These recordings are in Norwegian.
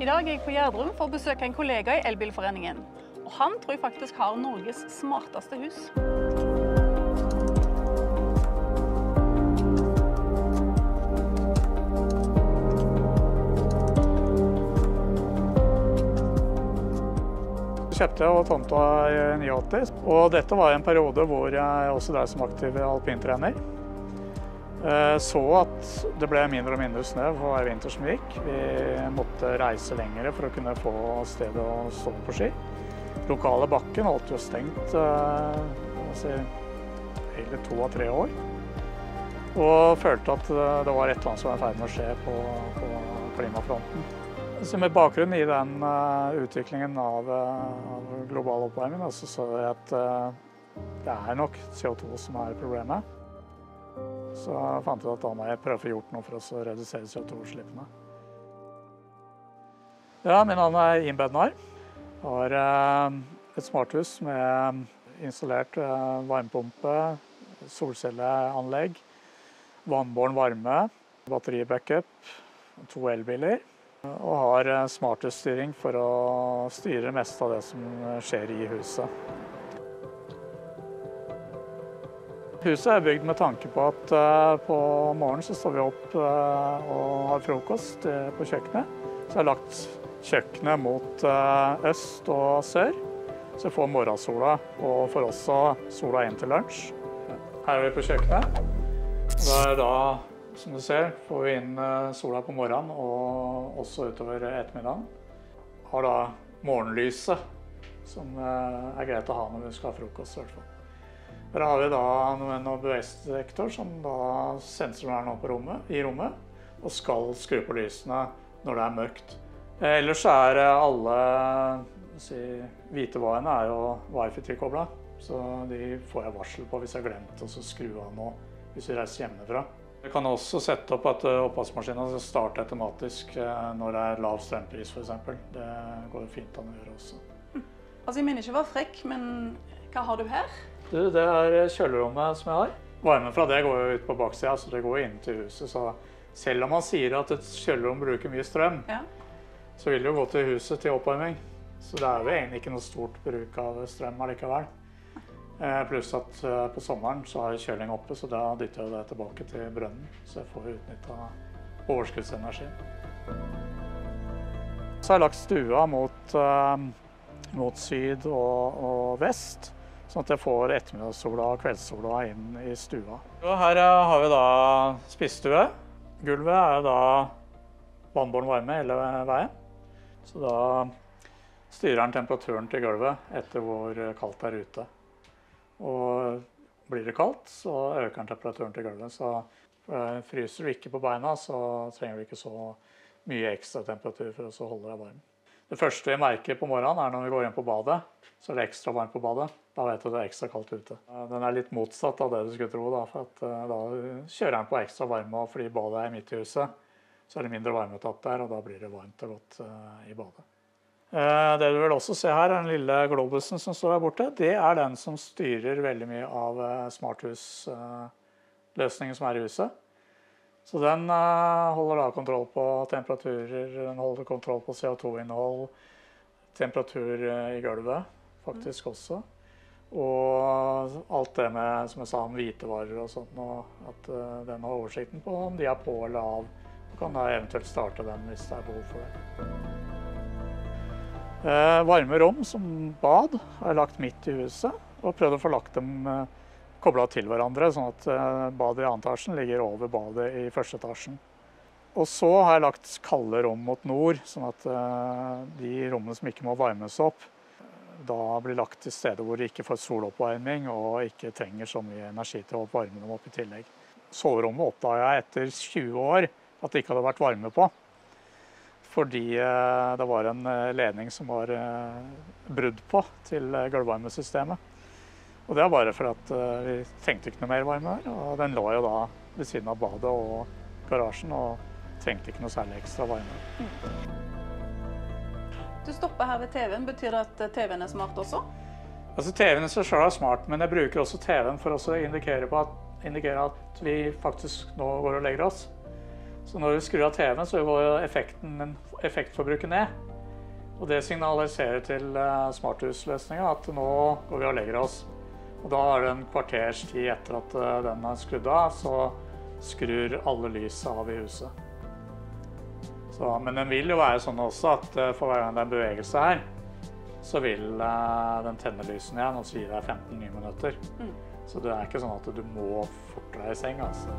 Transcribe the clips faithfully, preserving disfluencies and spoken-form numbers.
I dag er jeg på Gjerdrum for å besøke en kollega i Elbilforeningen. Og han tror jeg faktisk har Norges smarteste hus. Jeg kjøpte og tomta i åttini, og dette var en periode hvor jeg også drev som aktiv alpintrener. Så at det ble mindre og mindre snø for hver vinter som gikk. Vi måtte reise lengre for å kunne få sted å stå på ski. Lokale bakken holdt jo stengt altså, hele to av tre år. Og følte at det var et eller annet som var i ferd med å skje på, på klimafronten. Så med bakgrunn i den uh, utviklingen av, uh, av global oppvarming, så så jeg at uh, det er nok C O to som er problemet. Så jeg fant ut at da må jeg prøve å få gjort noe for å redusere C O to-utslippene. Ja, min navn er Yin Bednar. Jeg har uh, et smarthus med installert uh, varmepumpe, solcelleanlegg, vannbåren varme, batteribackup, to elbiler. Og har smarthusstyring for å styre det meste av det som skjer i huset. Huset er bygd med tanke på at uh, på morgenen så står vi opp uh, og har frokost uh, på kjøkkenet. Så jeg har lagt kjøkkenet mot uh, øst og sør, så jeg får morgensola og får også sola inn til lunsj. Her er vi på kjøkkenet. Det er da, som du ser, får vi inn sola på morgenen og også utover ettermiddagen. Har da morgenlyset, som er greit å ha når vi skal ha frokost i hvert fall. Her har vi da noen bevegelsesdetektor som da sensoren er på rommet, i rommet og skal skru på lysene når det er mørkt. Ellers er alle si, hvitevaiene er jo wifi-tilkoblet, så de får jeg varsel på hvis jeg har glemt å skru av nå hvis vi reiser hjemmefra. Vi kan også sette opp at oppvaskmaskinen starter automatisk når det er lav strømpris for eksempel. Det går jo fint an å gjøre også. Altså, jeg mener ikke å være frekk, men hva har du her? Du, det er kjølerommet som jeg har. Varmen fra det går jo ut på baksida, så det går inn til huset. Så selv om man sier at et kjølerom bruker mye strøm, ja. Så vil det jo gå til huset til oppvarming. Så det er jo egentlig ikke noe stort bruk av strøm allikevel. Pluss at på sommeren så har jeg kjøling oppe, så da dytter jeg det tilbake til brønnen. Så jeg får utnyttet overskuddsenergien. Så har jeg lagt stua mot, mot syd og, og vest, sånn at jeg får ettermiddagssola og kveldssola inn i stua. Og her har vi da spisestue. Gulvet er da vannbåren varme hele veien. Så da styrer den temperaturen til gulvet etter hvor kaldt det er ute. Og blir det kaldt, så øker den temperaturen til gulvet. Så fryser du ikke på beina, så trenger du ikke så mye ekstra temperatur for å holde deg varm. Det første vi merker på morgenen er når vi går inn på badet, så er det ekstra varmt på badet. Da vet du at det er ekstra kaldt ute. Den er litt motsatt av det du skulle tro, da, for at da kjører den på ekstra varme, og fordi badet er midt i huset, så er det mindre varmetapp der, og da blir det varmt og godt i badet. Det du vil også se her, den lille globusen som står der borte, det er den som styrer veldig mye av smarthusløsningen som er i huset. Så den holder da kontroll på temperaturer, den holder kontroll på C O to-innhold, temperatur i gulvet faktisk også. Og alt det med, som jeg sa, om hvitevarer og sånt, og at den har oversikten på om de er på eller av. Du kan da eventuelt starte den hvis det er behov for det. Eh, varme rom som bad har jeg lagt midt i huset, og prøvd å få lagt dem eh, koblet til hverandre, sånn at eh, badet i andre etasjen ligger over badet i første etasjen. Og så har jeg lagt kalde rom mot nord, sånn at eh, de rommene som ikke må varmes opp, da blir lagt til steder hvor de ikke får soloppvarming og ikke trenger så mye energi til å varme dem opp i tillegg. Soverommet oppdaget jeg etter tjue år at det ikke hadde vært varme på. Fordi det var en ledning som var brudd på til gulvvarmesystemet. Og det var bare for at vi trengte ikke noe mer varme der, og den lå jo da ved siden av badet og garasjen, og trengte ikke noe særlig ekstra varme. Du stopper her ved T V-en, betyr det at T V-en er smart også? Altså T V-en så selv er smart, men jeg bruker også T V-en for å indikere, på at, indikere at vi faktisk nå går og legger oss. Så når vi skrur av T V-en, så går jo effekten, effektforbruket ned. Og det signaliserer til smarthusløsningen at nå går vi og legger oss. Og da er det en kvarters tid etter at den er skrudd av, så skrur alle lyset av i huset. Så, men den vil jo være sånn også at for hver gang det er en bevegelse her, så vil den tenne lysen igjen og så gir deg femten nye minutter. Mm. Så det er ikke sånn at du må forte deg i seng. Altså.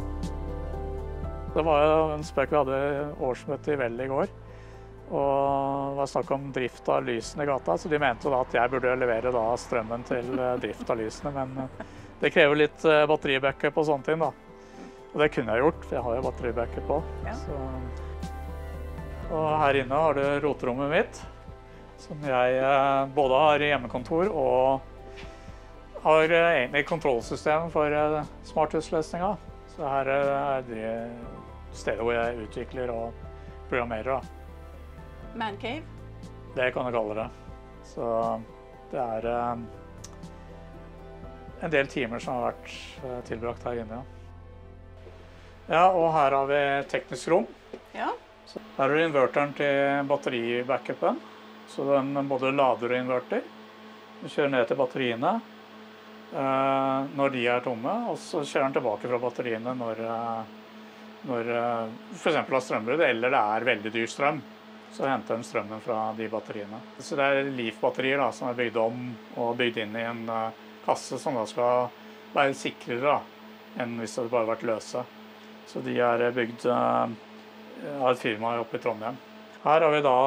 Det var jo en spøk vi hadde årsmøte i Vel i går. Og det var snakk om drift av lysene i gata, så de mente da at jeg burde levere da strømmen til drift av lysene. Men det krever litt batteribackup og sånne ting da. Og det kunne jeg gjort, for jeg har jo batteribackup på. Ja. Så. Og her inne har du roterommet mitt, som jeg både har hjemmekontor og har egentlig kontrollsystem for smarthusløsninga. Så her er det stedet hvor jeg utvikler og programmerer da. Mancave? Det kan jeg kalle det. Så det er eh, en del timer som har vært eh, tilbrakt her inne. Ja. Ja, og her har vi teknisk rom. Ja. Så her er det inverteren til batteribackupen. Så den både lader og inverter. Du kjører ned til batteriene eh, når de er tomme, og så kjører den tilbake fra batteriene når, eh, når eh, for eksempel har strømbrudd, eller det er veldig dyr strøm. Så henter den strømmen fra de batteriene. Så det er Leaf-batterier da, som er bygd om og bygd inn i en uh, kasse som da skal være sikrere da, enn hvis det bare hadde vært løse. Så de er bygd uh, av et firma oppe i Trondheim. Her har vi da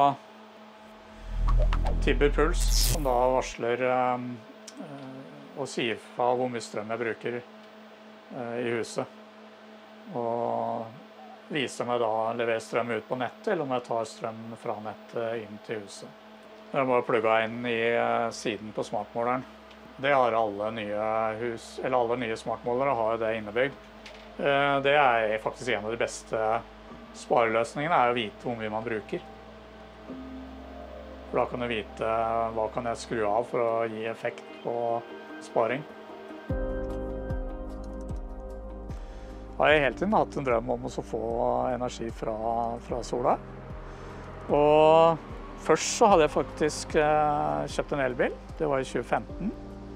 Tibber Puls, som da varsler um, uh, og sier fra hvor mye strøm jeg bruker uh, i huset. Og viser meg da å levere strøm ut på nettet, eller om jeg tar strøm fra nettet inn til huset. Jeg må plugge inn i siden på smartmåleren. Det har alle nye hus, eller alle nye smartmålere har det innebygd. Det er faktisk en av de beste spareløsningene, er å vite hvor mye man bruker. For da kan du vite hva kan jeg skru av for å gi effekt på sparing. Jeg har hele tiden hatt en drøm om å få energi fra, fra sola. Og først så hadde jeg faktisk eh, kjøpt en elbil, det var i tjue femten.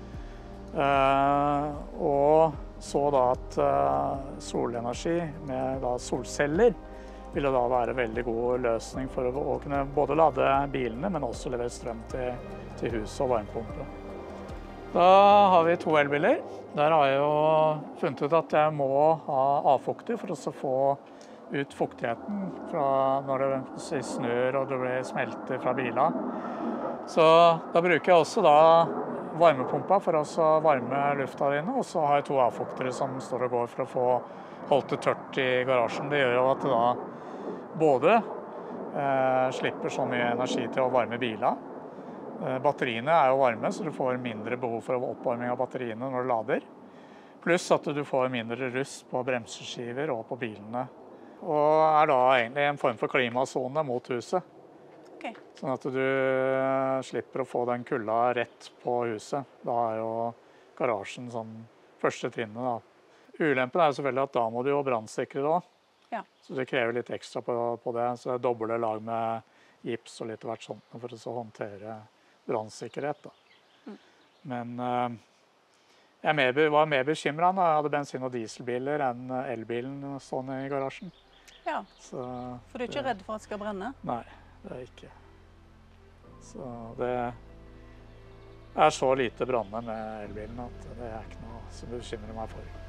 Eh, og så da at eh, solenergi med da, solceller ville da være en veldig god løsning for å, å kunne både lade bilene, men også levere strøm til, til hus og varmepumpe. Da har vi to elbiler. Der har jeg jo funnet ut at jeg må ha avfukter for å få ut fuktigheten fra når det snør og det blir smelter fra bilene. Så da bruker jeg også da varmepumpa for å varme lufta inne, og så har jeg to avfuktere som står og går for å få holdt det tørt i garasjen. Det gjør jo at det da både eh, slipper så mye energi til å varme bilene. Batteriene er jo varme, så du får mindre behov for oppvarming av batteriene når du lader. Pluss at du får mindre rust på bremseskiver og på bilene. Og er da egentlig en form for klimasone mot huset. Okay. Sånn at du slipper å få den kulda rett på huset. Da er jo garasjen sånn første trinnet da. Ulempen er jo selvfølgelig at da må du jo brannsikre det også. Ja. Så det krever litt ekstra på, på det. Så det er doble lag med gips og litt hvert sånt for å så håndtere brannsikkerhet da. Mm. Men uh, jeg mer, var mer bekymret når jeg hadde bensin- og dieselbiler enn elbilen stående i garasjen. Ja, så, for du er ikke det, redd for at det skal brenne? Nei, det er jeg ikke. Så det er så lite branne med elbilen at det er ikke noe som bekymrer meg for.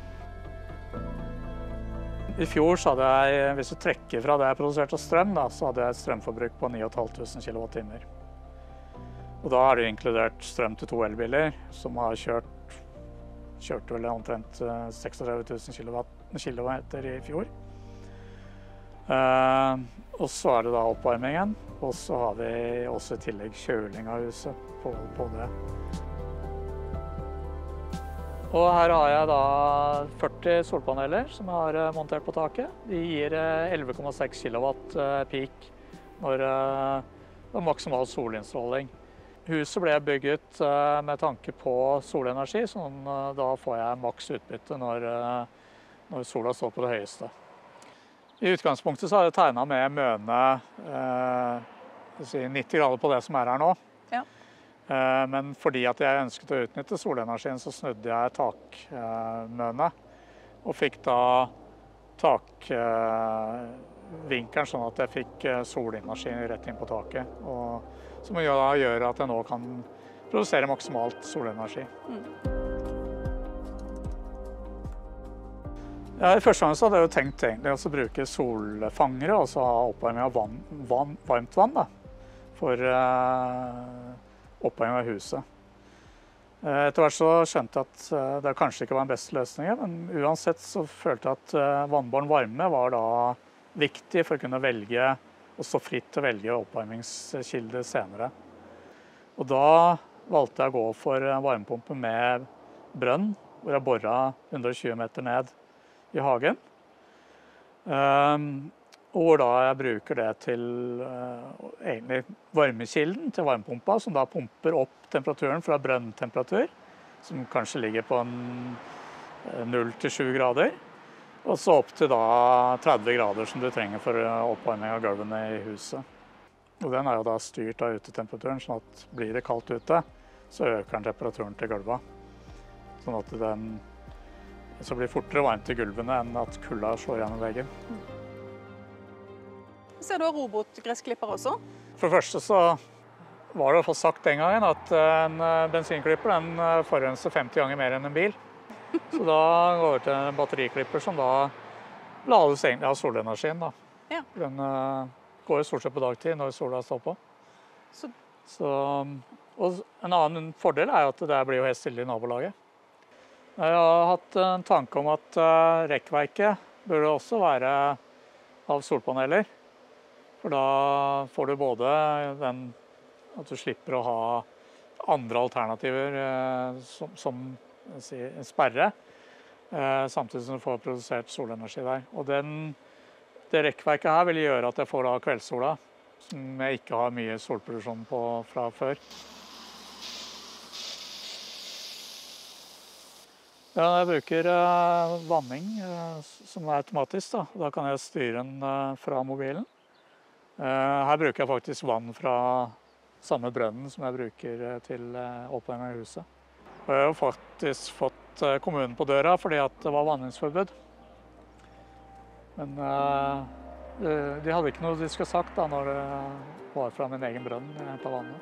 I fjor så hadde jeg, hvis du trekker fra det jeg produserte strøm, da, så hadde jeg et strømforbruk på ni tusen fem hundre kilowattimer. Og da er det inkludert strøm til to elbiler, som har kjørt, kjørte vel omtrent tretiseks tusen kilometer i fjor. Eh, og så er det da oppvarmingen, og så har vi også i tillegg kjøling av huset på, på det. Og her har jeg da førti solpaneler som jeg har montert på taket. De gir elleve komma seks kilowatt peak når det er maksimal solinnstråling. Huset ble bygget med tanke på solenergi, så da får jeg maks utbytte når, når sola står på det høyeste. I utgangspunktet så har jeg tegnet med møne eh, si nitti grader på det som er her nå. Ja. Eh, men fordi at jeg ønsket å utnytte solenergien, så snudde jeg takmøne. Og fikk da takvinkelen sånn at jeg fikk solenergi rett inn på taket. Og, som gjør, gjør at jeg nå kan produsere maksimalt solenergi. Mm. Ja, I første gang så hadde jeg jo tenkt egentlig å bruke solfangere, altså ha oppvarming av vann, vann, varmt vann da, for uh, oppvarming av huset. Uh, etter hvert så skjønte jeg at uh, det kanskje ikke var den beste løsningen, men uansett så følte jeg at uh, vannbåren varme var da viktig for å kunne velge, og stå fritt til å velge oppvarmingskilde senere. Og da valgte jeg å gå for varmepumpe med brønn, hvor jeg boret hundre og tjue meter ned i hagen. Um, og hvor da jeg bruker det til uh, egentlig varmekilden til varmepumpa, som da pumper opp temperaturen fra brønntemperatur, som kanskje ligger på en null til sju grader, og så opp til da tretti grader som du trenger for oppvarming av gulvene i huset. Og den er jo da styrt av utetemperaturen, sånn at blir det kaldt ute, så øker den temperaturen til gulvet. Sånn at den så blir fortere varmt i gulvene enn at kulda slår gjennom veggen. Ser du robotgressklipper også? For det første så var det i hvert fall sagt den gangen at en bensinklipper den forurenser femti ganger mer enn en bil. Så da går det til en batteriklipper som da lades egentlig av solenergien. Da. Ja. Den uh, går stort sett på dagtid når sola står på. Så... Så, og en annen fordel er at det blir jo helt stille i nabolaget. Jeg har hatt en tanke om at uh, rekkverket burde også være av solpaneler. For da får du både den at du slipper å ha andre alternativer uh, som, som si, en sperre, uh, samtidig som du får produsert solenergi der. Og den, det rekkverket her vil gjøre at jeg får da kveldssola, som jeg ikke har mye solproduksjon på fra før. Ja, jeg bruker uh, vanning uh, som er automatisk. Da. da kan jeg styre den uh, fra mobilen. Uh, her bruker jeg faktisk vann fra samme brønnen som jeg bruker uh, til uh, oppvarming av huset. Og jeg har faktisk fått uh, kommunen på døra fordi at det var vanningsforbud. Men uh, de hadde ikke noe de skulle sagt da, når det var fra min egen brønn jeg hentet vannet.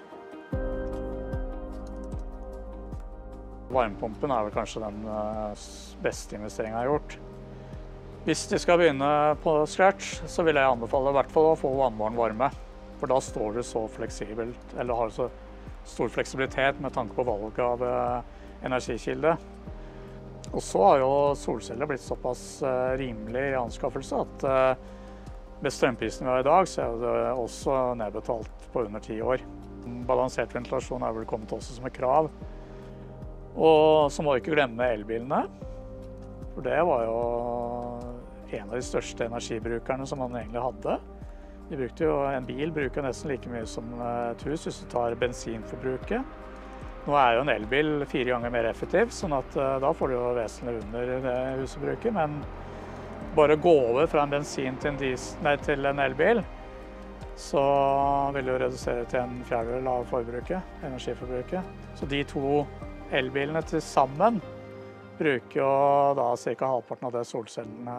Varmepumpen er vel kanskje den beste investeringen jeg har gjort. Hvis de skal begynne på scratch, så vil jeg anbefale i hvert fall å få vannbåren varme. For da står du så fleksibelt, eller har så stor fleksibilitet med tanke på valg av energikilde. Og så har jo solceller blitt såpass rimelig i anskaffelse at med strømprisen vi har i dag, så er det også nedbetalt på under ti år. Balansert ventilasjon er vel kommet også som et krav. Og så må vi ikke glemme elbilene, for det var jo en av de største energibrukerne som man egentlig hadde. De brukte jo, en bil bruker nesten like mye som et hus hvis du tar bensinforbruket. Nå er jo en elbil fire ganger mer effektiv, sånn at da får du jo vesentlig under det husbruket. Men bare gå over fra en bensin til en, diesel, nei, til en elbil, så vil det jo redusere til en fjerdedel av forbruket, energiforbruket. Så de to elbilene til sammen bruker jo da ca. halvparten av det solcellene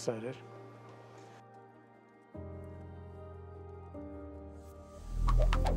produserer.